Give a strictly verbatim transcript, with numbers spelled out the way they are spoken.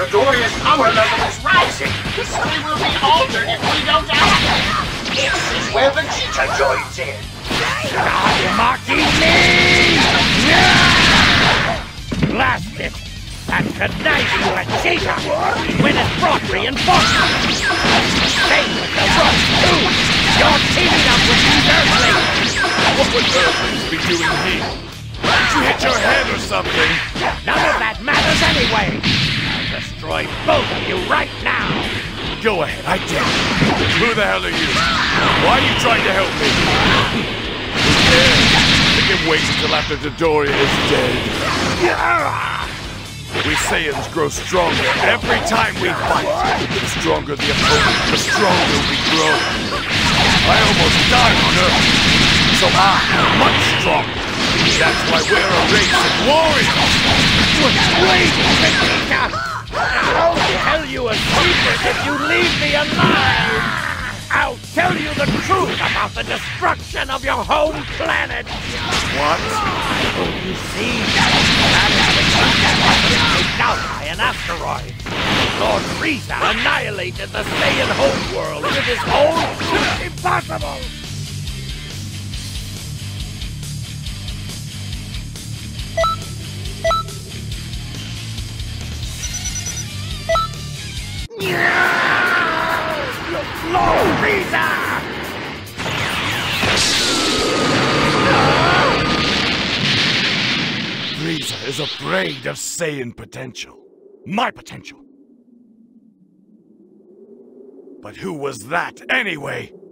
Doria's power level is rising. History will be altered if we don't act. This is where Vegeta joins in. Stop mocking me! Blast it! That conniving Vegeta! When it brought reinforcements! Same with the rush too! You're teaming up with these Earthlings! What would Earthlings be doing here? Did you hit your head or something? None of that matters anyway! I'll destroy both of you right now! Go ahead, I dare you. Who the hell are you? Why are you trying to help me? Who cares? We can wait until after Dodoria is dead. We Saiyans grow stronger every time we fight. The stronger the opponent, the stronger we grow. I almost died on Earth, so I'm much stronger. That's why we're a race of warriors. Wait, Vegeta! I'll tell you a secret if you leave me alive! I'll tell you the truth about the destruction of your home planet! What? Oh, you see, that is Vegeta was taken out by an asteroid. Lord Frieza annihilated the Saiyan homeworld with his own... Impossible! Lord Frieza! Frieza is afraid of Saiyan potential. My potential. But who was that, anyway?